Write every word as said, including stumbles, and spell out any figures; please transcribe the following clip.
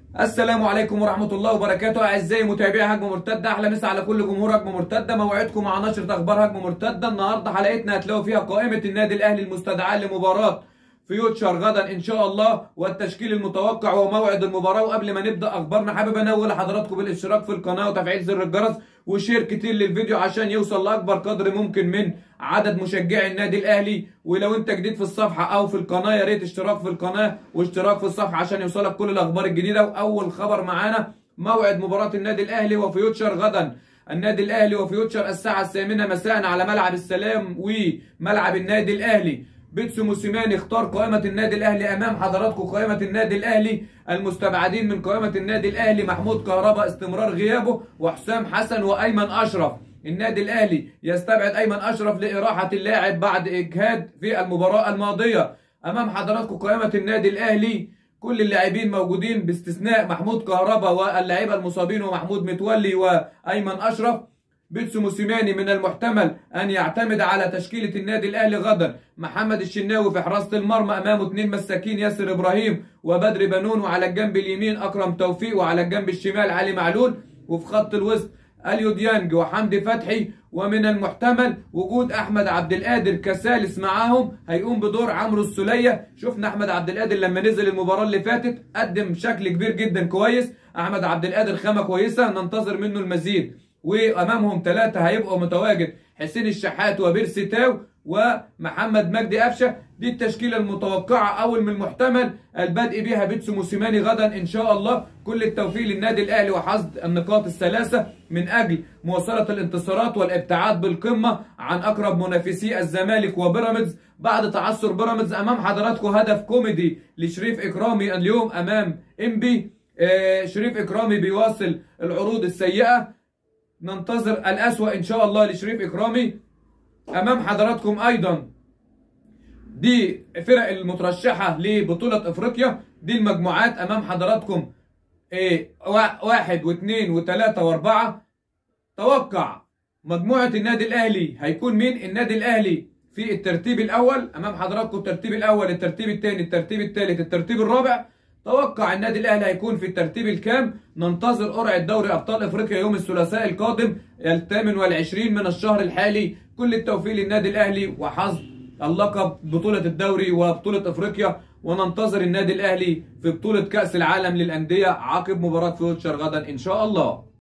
السلام عليكم ورحمة الله وبركاته. أعزائي متابعي هجمة مرتدة، أحلى مسا على كل جمهور هجمة مرتدة. موعدكم مع نشرة أخبار هجمة مرتدة. النهاردة حلقتنا هتلاقوا فيها قائمة النادي الأهلي المستدعاة لمباراة فيوتشر غدا إن شاء الله، والتشكيل المتوقع وموعد المباراة. وقبل ما نبدأ أخبارنا حابب أنوه لحضراتكم بالاشتراك في القناة وتفعيل زر الجرس وشير كتير للفيديو عشان يوصل لأكبر قدر ممكن من عدد مشجعي النادي الأهلي. ولو أنت جديد في الصفحة أو في القناة يا ريت اشتراك في القناة واشتراك في الصفحة عشان يوصلك كل الأخبار الجديدة. وأول خبر معانا موعد مباراة النادي الأهلي وفيوتشر غدا. النادي الأهلي وفيوتشر الساعة الثامنة مساء على ملعب السلام وملعب النادي الأهلي. بيتسو موسيماني اختار قائمة النادي الأهلي أمام حضراتكم. قائمة النادي الأهلي المستبعدين من قائمة النادي الأهلي: محمود كهربا استمرار غيابه، وحسام حسن وأيمن أشرف. النادي الأهلي يستبعد أيمن أشرف لإراحة اللاعب بعد إجهاد في المباراة الماضية. أمام حضراتكم قائمة النادي الأهلي، كل اللاعبين موجودين باستثناء محمود كهربا واللاعيبة المصابين ومحمود متولي وأيمن أشرف. بيتسو موسيماني من المحتمل أن يعتمد على تشكيلة النادي الأهلي غدا: محمد الشناوي في حراسة المرمى، أمامه اثنين مساكين ياسر إبراهيم وبدر بنون، وعلى الجنب اليمين أكرم توفيق، وعلى الجنب الشمال علي معلول، وفي خط الوسط اليو ديانج وحمدي فتحي. ومن المحتمل وجود احمد عبد القادر كثالث معاهم، هيقوم بدور عمرو السوليه. شفنا احمد عبد القادر لما نزل المباراه اللي فاتت قدم شكل كبير جدا كويس. احمد عبد القادر خامه كويسه ننتظر منه المزيد. وامامهم ثلاثه هيبقوا متواجد: حسين الشحات وبيرسي تاو ومحمد مجدي قفشه. دي التشكيله المتوقعه او من المحتمل البدء بها بيتسو موسيماني غدا ان شاء الله. كل التوفيق للنادي الاهلي وحصد النقاط الثلاثه من اجل مواصله الانتصارات والابتعاد بالقمه عن اقرب منافسي الزمالك وبيراميدز بعد تعثر بيراميدز. امام حضراتكم هدف كوميدي لشريف اكرامي اليوم امام انبي. آه شريف اكرامي بيواصل العروض السيئه، ننتظر الأسوأ إن شاء الله لشريف إكرامي. أمام حضراتكم أيضا دي فرق المترشحة لبطولة أفريقيا، دي المجموعات أمام حضراتكم. إيه واحد واثنين وثلاثة وأربعة. توقع مجموعة النادي الأهلي هيكون مين؟ النادي الأهلي في الترتيب الأول أمام حضراتكم، الترتيب الأول، الترتيب الثاني، الترتيب الثالث، الترتيب الرابع. توقع النادي الاهلي هيكون في الترتيب الكام؟ ننتظر قرعه دوري ابطال افريقيا يوم الثلاثاء القادم الثامن والعشرين من الشهر الحالي. كل التوفيق للنادي الاهلي وحظ اللقب بطوله الدوري وبطوله افريقيا. وننتظر النادي الاهلي في بطوله كاس العالم للانديه عقب مباراه فيوتشر غدا ان شاء الله.